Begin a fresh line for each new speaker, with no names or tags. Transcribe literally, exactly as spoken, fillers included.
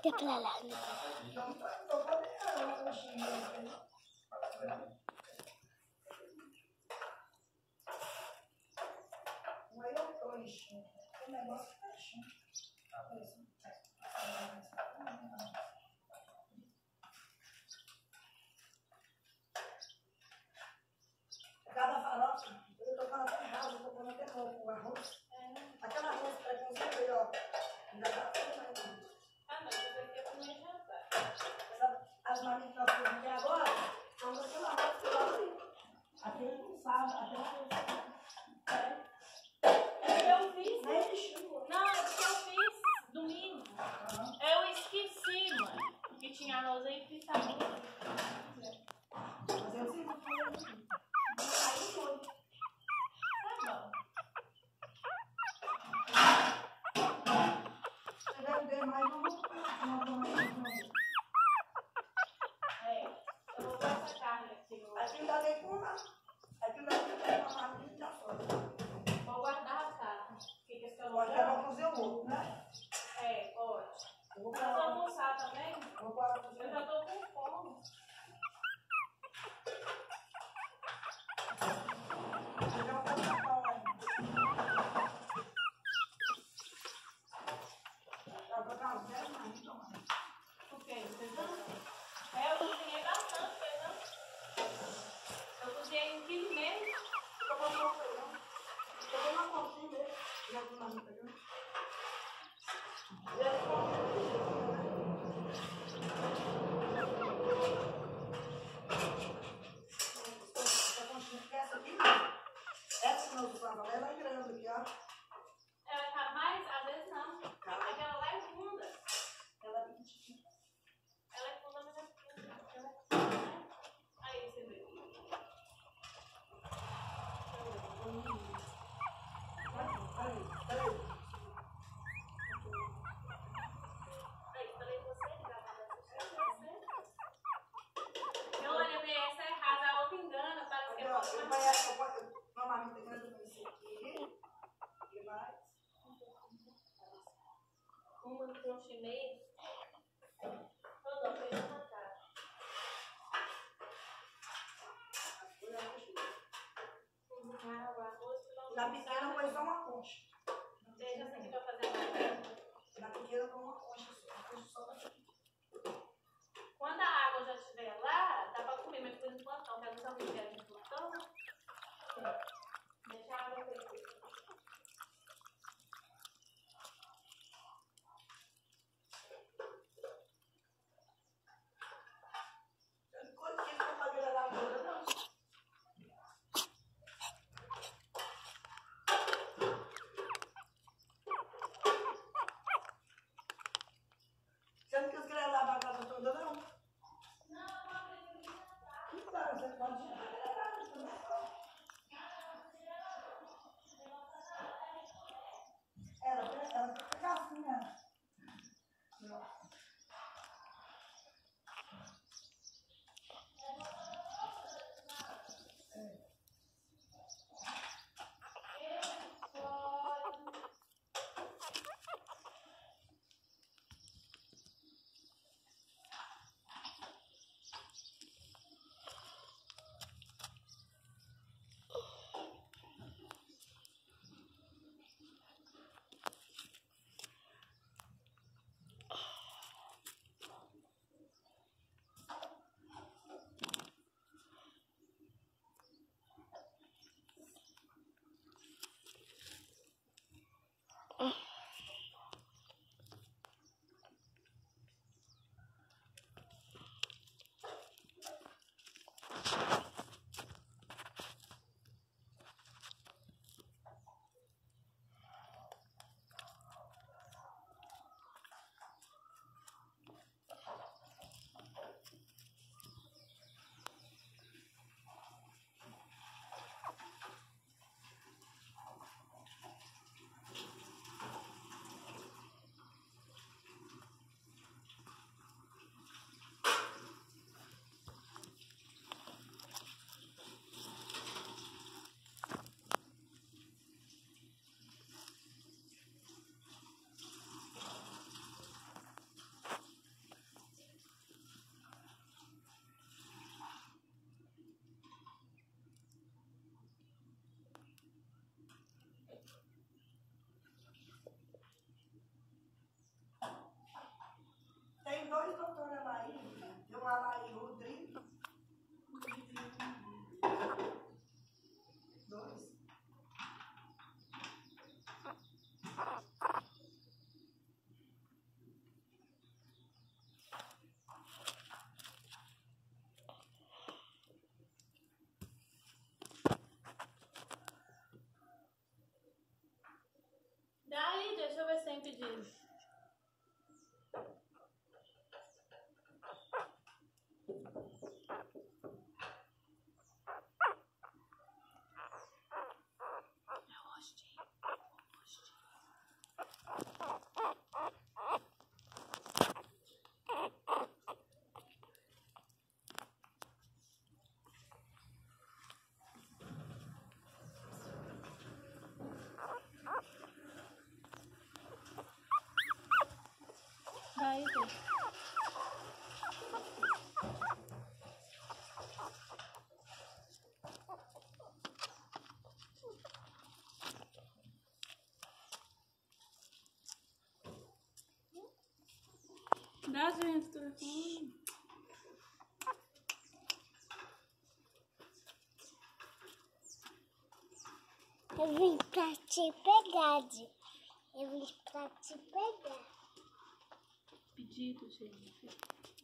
Declarando.
Cada farofa, eu tô falando até errado, eu tô falando até roupa, o arroz. Aquela arroz para cozinhar aí, ó. Ainda tá tudo mais. Ah, mas isso aqui é pra mim jantar. As marmitas que nós fizemos aqui agora, são daquela arroz que eu ali. Aquele com sal, aquela arroz.
Eu fiz.
Nem mexeu.
Não, é porque eu fiz domingo. Uhum. Eu esqueci, mãe. Que tinha arroz aí e fiz arroz.
Mas eu sei que eu falei. Aí foi.
Tá
bom. Você deve ver mais uma coisa.
É, eu vou ver essa carne aqui.
Aqui não dá nem com uma. Aqui não dá nem com uma marmita já fora.
Vou guardar a carne. Fica esse que eu vou
Pode levar fazer o outro, né?
É, pode.
Eu vou
Mas vou almoçar também?
Eu vou fazer.
Eu já tô com fome.
Eu já vou fazer a pau ainda. Já vou dar uns dez mais, então.
O quê? Feijão? É, eu cozinhei bastante feijão. Eu cozinhei um quilo e meio.
Eu vou pôr o feijão. Eu vou na calcinha mesmo. Já vou na minha feijão. E aí, essa aqui, essa não usava, ela é grande aqui, ó.
Ela tá mais? Às vezes não. Aquela lá é funda.
Ela é pequena.
Ela é funda, mas é pequena. Ela é funda. Aí você vê.
Peraí, peraí.
Aí, falei você, gravada você. Eu olhei essa é errada, a outra engana, parece que é
Eu vou uma marmita grande com isso aqui. E mais.
Uma no troncho e meio. Toda vez na cara.
Na pequena foi só uma concha.
Deixa essa aqui pra fazer mais.
Na pequena foi uma concha só. Uma concha só daqui.
Quando a água já estiver lá, dá pra comer, mas por enquanto não. Quero usar o que quer de plantão. Deixa a água ferver.
Eu não consigo fazer a lavoura, não. Você não quis querer lavar a casa toda, não?
Não, eu vou aprender a jantar.
Claro, você pode jantar.
Daí, deixa eu ver se tem pedido. Daí, gente. Dá, gente, telefone.
Eu vim pra te pegar, Di. Eu vim pra te pegar.
Pedido, gente.